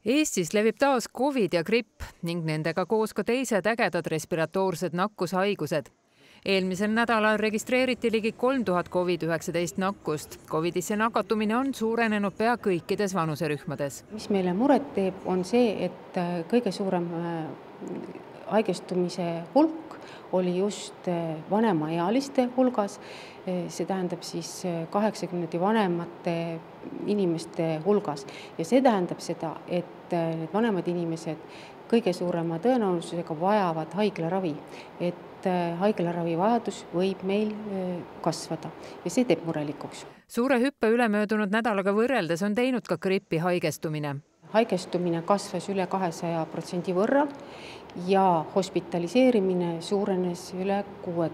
Eestis levib taas COVID ja gripp ning nendega koos ka teised ägedad respiratoorsed nakkushaigused. Eelmisel nädalal registreeriti ligi 3000 COVID-19 nakkust. COVIDisse nakatumine on suurenenud pea kõikides vanuserühmades. Mis meile muret teeb, on see, et kõige suurem haigestumise hulk oli just vanemaealiste hulgas. See tähendab siis 80 vanemate inimeste hulgas. Ja see tähendab seda, et need vanemad inimesed kõige suurema tõenäosusega vajavad haiglaravi. Et haiglaravi vajadus võib meil kasvada ja see teeb murelikuks. Suure hüppe ülemöödunud nädalaga võrreldes on teinud ka gripi haigestumine. Haigestumine kasvas üle 200% võrra ja hospitaliseerimine suurenes üle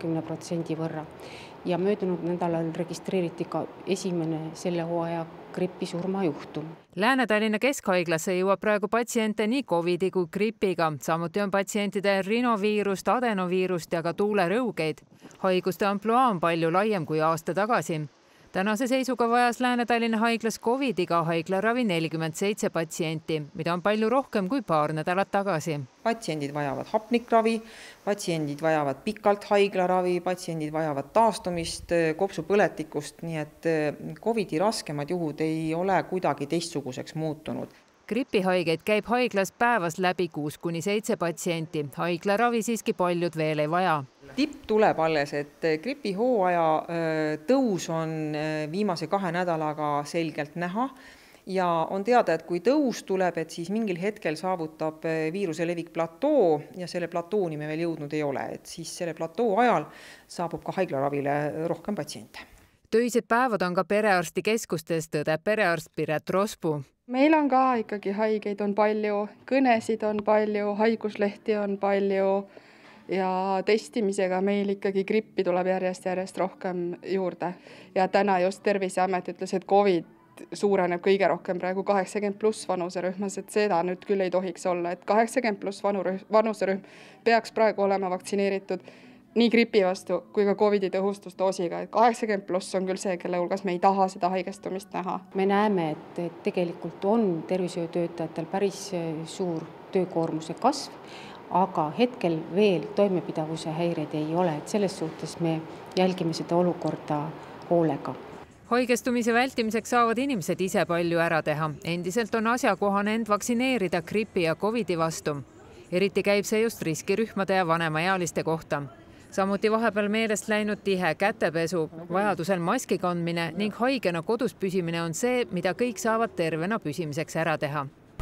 60% võrra. Ja möödunud nädalal registreeriti ka esimene selle hooaja gripisurmajuhtum. Lääne-Tallinna Keskhaiglasse jõuab praegu patsiente nii COVIDi kui gripiga. Samuti on patsientide rinoviirust, adenoviirust ja ka tuulerõugeid. Haiguste ampluaa on palju laiem kui aasta tagasi. Tänase seisuga vajas Lääne-Tallinna haiglas COVIDiga haiglaravi 47 patsienti, mida on palju rohkem kui paar nädalat tagasi. Patsiendid vajavad hapnikravi, patsiendid vajavad pikalt haiglaravi, patsiendid vajavad taastumist kopsupõletikust, nii et COVIDi raskemad juhud ei ole kuidagi teistsuguseks muutunud. Gripihaigeid käib haiglas päevas läbi 6-7 patsienti. Haiglaravi siiski paljud veel ei vaja. Tipp tuleb alles, et gripihooaja tõus on viimase 2 nädalaga selgelt näha ja on teada, et kui tõus tuleb, et siis mingil hetkel saavutab viiruse levik platoo ja selle platooni me veel jõudnud ei ole, et siis selle platoo ajal saabub ka haiglaravile rohkem patsiente. Töised päevad on ka perearstikeskustes, tõdeb perearst Piret Rospuu. Meil on ka ikkagi haigeid on palju, kõnesid on palju, haiguslehti on palju ja testimisega meil ikkagi grippi tuleb järjest rohkem juurde. Ja täna just Terviseamet ütles, et COVID suureneb kõige rohkem praegu 80+ vanuserühmas, et seda nüüd küll ei tohiks olla, et 80+ vanuserühm peaks praegu olema vaktsineeritud nii gripi vastu kui ka COVIDi tõhustusdoosiga. 80+ on küll see, kelle hulgas me ei taha seda haigestumist näha. Me näeme, et tegelikult on tervishoiutöötajatel päris suur töökoormuse kasv, aga hetkel veel toimepidavuse häireid ei ole. Et selles suhtes me jälgime seda olukorda hoolega. Haigestumise vältimiseks saavad inimesed ise palju ära teha. Endiselt on asjakohane end vaktsineerida gripi ja COVIDi vastu. Eriti käib see just riskirühmade ja vanemaealiste kohta. Samuti vahepeal meelest läinud tihe kätepesu, vajadusel maski kandmine ning haigena kodus püsimine on see, mida kõik saavad tervena püsimiseks ära teha.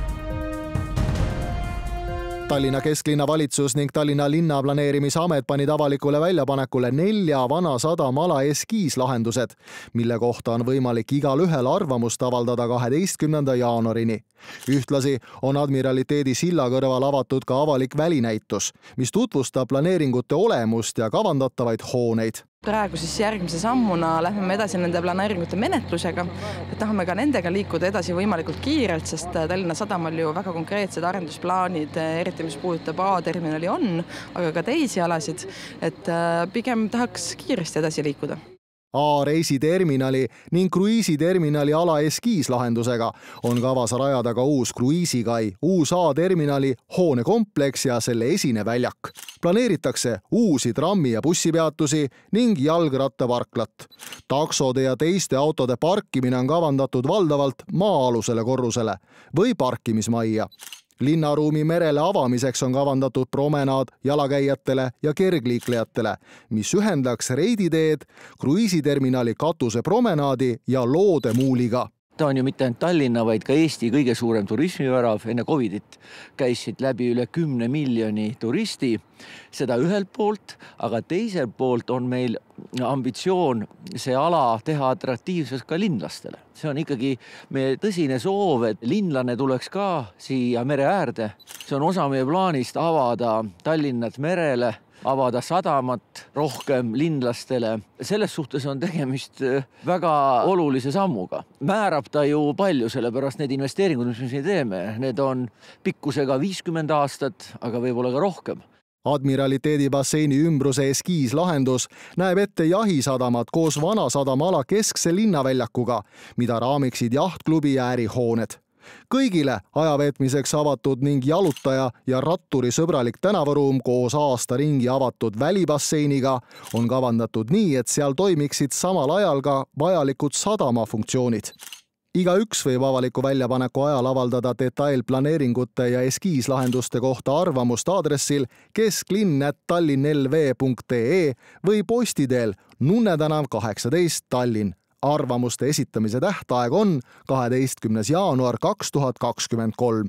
Tallinna kesklinna valitsus ning Tallinna linnaplaneerimisamet panid avalikule väljapanekule 4 Vanasadama ala eskiislahendused, mille kohta on võimalik igal ühel arvamust avaldada 12. jaanuarini. Ühtlasi on Admiraliteedi silla kõrval avatud ka avalik välinäitus, mis tutvustab planeeringute olemust ja kavandatavaid hooneid. Praegu siis järgmise sammuna lähme edasi nende planeeringute menetlusega. Tahame ka nendega liikuda edasi võimalikult kiirelt, sest Tallinna Sadamal ju väga konkreetsed arendusplaanid, eriti mis puudutab A-terminali on, aga ka teisi alasid, et pigem tahaks kiiresti edasi liikuda. A-reisiterminali ning kruiisiterminali ala eskiislahendusega on kavas rajada ka uus kruiisikai, uus A-terminali hoonekompleks ja selle esine väljak. Planeeritakse uusi trammi- ja bussipeatusi ning jalgrattaparklat. Taksode ja teiste autode parkimine on kavandatud valdavalt maa-alusele korrusele või parkimismajja. Linnaruumi merele avamiseks on kavandatud promenaad jalakäijatele ja kergliiklejatele, mis ühendaks reiditeed, kruiisiterminali katuse promenaadi ja loodemuuliga. Ta on ju mitte ainult Tallinna, vaid ka Eesti kõige suurem turismivärav. Enne COVIDit käisid läbi üle 10 miljoni turisti. Seda ühelt poolt, aga teiselt poolt on meil ambitsioon see ala teha atraktiivseks ka linlastele. See on ikkagi meie tõsine soov, et linlane tuleks ka siia mere äärde. See on osa meie plaanist avada Tallinnat merele, avada sadamat rohkem linlastele. Selles suhtes on tegemist väga olulise sammuga. Määrab ta ju palju, sellepärast need investeeringud, mis me siin teeme, need on pikkusega 50 aastat, aga võib-olla ka rohkem. Admiraliteedi basseini ümbruse eskiislahendus näeb ette jahisadamat koos Vanasadama ala keskse linnaväljakuga, mida raamiksid jahtklubi ja ärihooned. Kõigile ajaveetmiseks avatud ning jalutaja ja ratturi sõbralik tänavaruum koos aasta ringi avatud välibasseiniga on kavandatud nii, et seal toimiksid samal ajal ka vajalikud sadamafunktsioonid. Igaüks võib avaliku väljapaneku ajal avaldada detailplaneeringute ja eskiislahenduste kohta arvamust aadressil kesklinn@tallinnlv.ee või postiteel Nunne tänav 18 Tallinn. Arvamuste esitamise tähtaeg on 12. jaanuar 2023.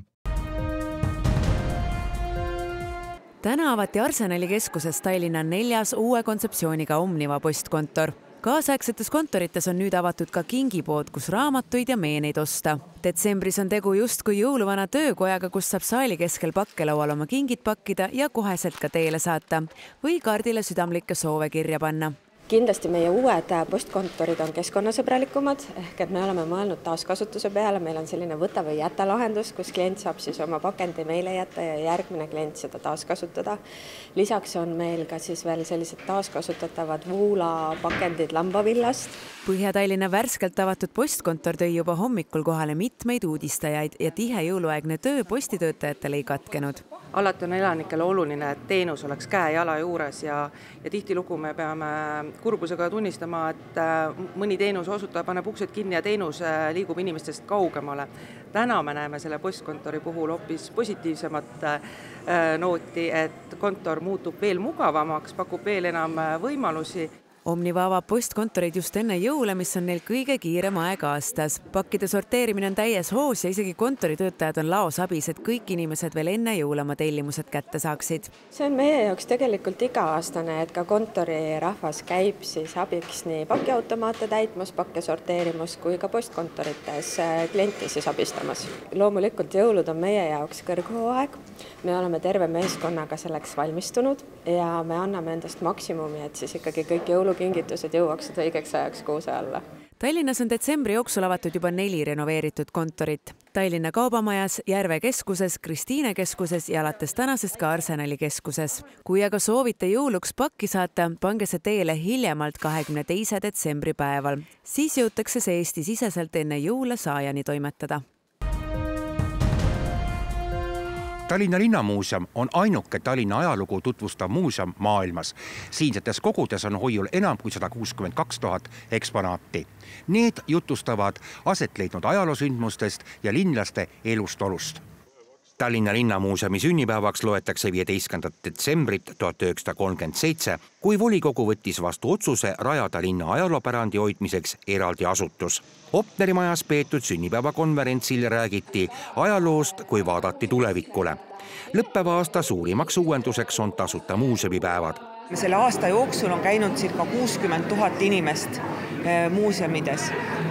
Täna avati Arsenali keskuses Tallinna 4. uue kontseptsiooniga Omniva postkontor. Kaasaegsetes kontorites on nüüd avatud ka kingipood, kus raamatuid ja meeneid osta. Detsembris on tegu justkui jõuluvana töökojaga, kus saab saali keskel pakkelaual oma kingid pakkida ja koheselt ka teele saata või kaardile südamlikke soove kirja panna. Kindlasti meie uued postkontorid on keskkonnasõbralikumad, ehk et me oleme mõelnud taaskasutuse peale, meil on selline võta või jäta lahendus, kus klient saab siis oma pakendi meile jätta ja järgmine klient seda taaskasutada. Lisaks on meil ka siis veel sellised taaskasutatavad vuulapakendid lambavillast. Põhja-Tallinna värskelt avatud postkontor tõi juba hommikul kohale mitmeid uudistajaid ja tihe jõuluaegne töö postitöötajatel ei katkenud. Alati on elanikele oluline, et teenus oleks käe-jala juures ja tihtilugu me peame kurbusega tunnistama, et mõni teenuse osutaja paneb uksed kinni ja teenus liigub inimestest kaugemale. Täna me näeme selle postkontori puhul hoopis positiivsemat nooti, et kontor muutub veel mugavamaks, pakub veel enam võimalusi. Omniva avab postkontorid just enne jõule, mis on neil kõige kiirem aeg aastas. Pakkide sorteerimine on täies hoos ja isegi kontoritöötajad on laos abis, et kõik inimesed veel enne jõule oma tellimused kätte saaksid. See on meie jaoks tegelikult iga-aastane, et ka kontorirahvas käib siis abiks nii pakiautomaate täitmas, pakke sorteerimas kui ka postkontorites klienti siis abistamas. Loomulikult jõulud on meie jaoks kõrghooaeg. Me oleme terve meeskonnaga selleks valmistunud ja me anname endast maksimumi, et siis ikkagi kõik jõulukingitused jõuaksid õigeks ajaks kuuse alla. Tallinnas on detsembri jooksul avatud juba 4 renoveeritud kontorit. Tallinna Kaubamajas, Järve keskuses, Kristiine keskuses ja alates tänasest ka Arsenali keskuses. Kui aga soovite jõuluks pakki saata, pange see teele hiljemalt 22. detsembri päeval. Siis jõutakse see Eesti-siseselt enne jõule saajani toimetada. Tallinna Linnamuuseum on ainuke Tallinna ajalugu tutvustav muuseum maailmas. Siinsetes kogudes on hoiul enam kui 162 000 eksponaati. Need jutustavad aset leidnud ajaloosündmustest ja linlaste elustolust. Tallinna Linnamuuseumi sünnipäevaks loetakse 15. detsembrit 1937, kui volikogu võttis vastu otsuse rajada linna ajaloopärandi hoidmiseks eraldi asutus. Opnerimajas peetud sünnipäevakonverentsil räägiti ajaloost, kui vaadati tulevikule. Lõppeva aasta suurimaks uuenduseks on tasuta muuseumipäevad. Selle aasta jooksul on käinud circa 60 000 inimest muuseumides.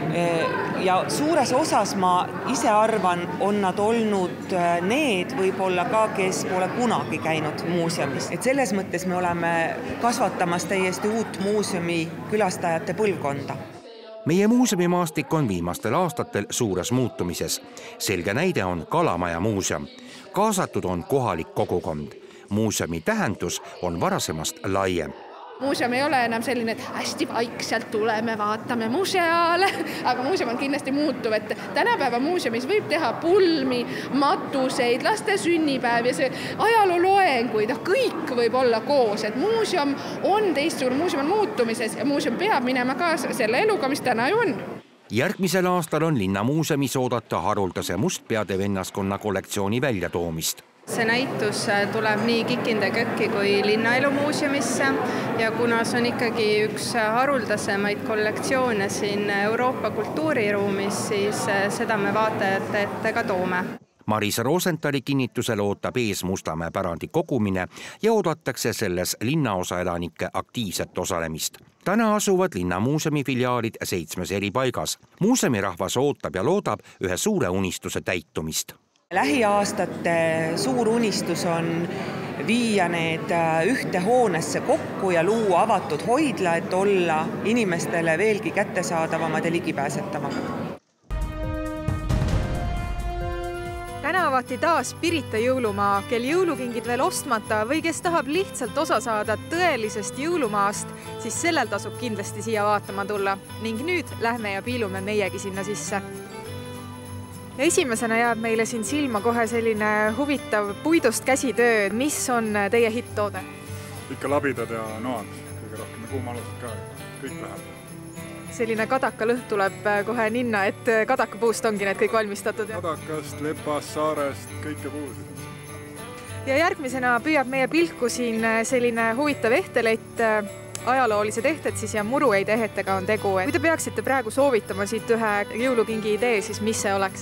Ja suures osas ma ise arvan, on nad olnud need võib-olla ka, kes pole kunagi käinud muuseumis. Et selles mõttes me oleme kasvatamas täiesti uut muuseumi külastajate põlvkonda. Meie muuseumimaastik on viimastel aastatel suures muutumises. Selge näide on Kalamaja muuseum. Kaasatud on kohalik kogukond. Muuseumi tähendus on varasemast laiem. Muuseum ei ole enam selline, et hästi vaikselt tuleme, vaatame museaale, aga muuseum on kindlasti muutuv, et tänapäeva muuseumis võib teha pulmi, matuseid, laste sünnipäev ja see ajalooloenguid, kõik võib olla koos, et muuseum on teistsugune, muuseum on muutumises ja muuseum peab minema kaasa selle eluga, mis täna ju on. Järgmisel aastal on Linnamuuseumis oodata haruldase mustpeade vennaskonna kollektsiooni väljatoomist. See näitus tuleb nii Kikinde Kökki kui Linnaelumuuseumisse ja kuna see on ikkagi üks haruldasemaid kollektsioone siin Euroopa kultuuriruumis, siis seda me vaatajate ette ka toome. Maris Rosenthali kinnitusel ootab ees Mustamäe pärandi kogumine ja oodatakse selles linnaosa elanike aktiivset osalemist. Täna asuvad Linnamuuseumi filiaalid 7 eri paigas. Muuseumi-rahvas ootab ja loodab ühe suure unistuse täitumist. Lähiaastate suur unistus on viia need ühte hoonesse kokku ja luua avatud hoidla, et olla inimestele veelgi kättesaadavamad ja ligipääsetavamad. Täna avati taas Pirita jõulumaa, kel jõulukingid veel ostmata või kes tahab lihtsalt osa saada tõelisest jõulumaast, siis sellel tasub kindlasti siia vaatama tulla. Ning nüüd lähme ja piilume meiegi sinna sisse. Esimesena jääb meile siin silma kohe selline huvitav puidust käsitöö. Mis on teie hitt-toode? Ikka labidad ja noad, kõige rohkem ja kuumalused ka, kõik läheb. Selline kadakalõhn tuleb kohe ninna, et kadakapuust ongi need kõik valmistatud. Kadakast, lepast, saarest, kõike puusid. Ja järgmisena püüab meie pilku siin selline huvitav ehtelett, ajaloolised ehted siis ja murueid ehetega on tegu. Kui te peaksite praegu soovitama siit ühe jõulukingi idee, siis mis see oleks?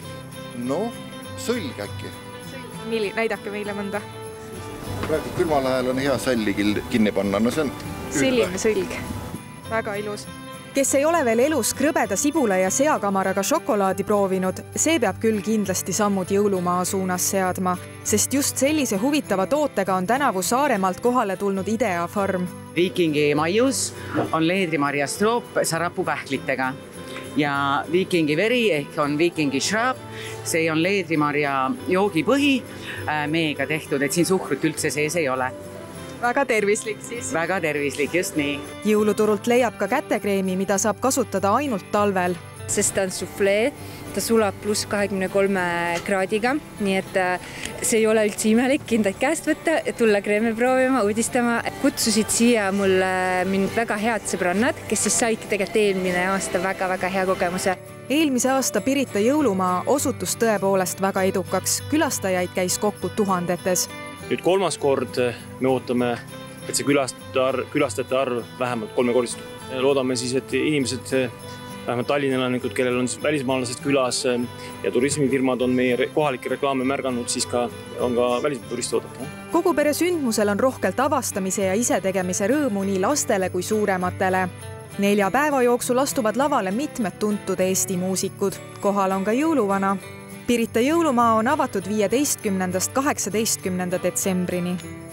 No, sõlg äkki. Näidake meile mõnda. Praegu külmal ajal on hea sälli kinni panna, no see on selline sõlg. Väga ilus. Kes ei ole veel elus krõbeda sibula ja seakamaraga šokolaadi proovinud, see peab küll kindlasti sammud jõulumaa suunas seadma, sest just sellise huvitava tootega on tänavu Saaremaalt kohale tulnud Idea Farm. Viikingi maius on leedrimarja stroop sarapupähklitega ja viikingi veri ehk on viikingi šraab, see on leedrimarja joogipõhi meega tehtud, et siin suhkrut üldse sees ei ole. Väga tervislik siis. Väga tervislik, just nii. Jõuluturult leiab ka kätekreemi, mida saab kasutada ainult talvel. Sest ta on suflee, ta sulab pluss 23 kraadiga, nii et see ei ole üldse imelik kindaid käest võtta, tulla kreemi proovima, uudistama. Kutsusid siia mul mind väga head sõbrannad, kes siis saidki tegelikult eelmine aasta väga-väga hea kogemuse. Eelmise aasta Pirita jõulumaa osutus tõepoolest väga edukaks, külastajaid käis kokku tuhandetes. Nüüd kolmas kord me ootame, et see külastajate arv vähemalt 3-kordistub. Loodame siis, et inimesed, vähemalt Tallinna elanikud, kellel on välismaalased külas ja turismifirmad on meie kohalikke reklaame märganud, siis on ka välisturiste oodata. Kogu pere sündmusel on rohkelt avastamise ja isetegemise rõõmu nii lastele kui suurematele. 4 päeva jooksul astuvad lavale mitmed tuntud Eesti muusikud. Kohal on ka jõuluvana. Pirita jõulumaa on avatud 15. 18. detsembrini.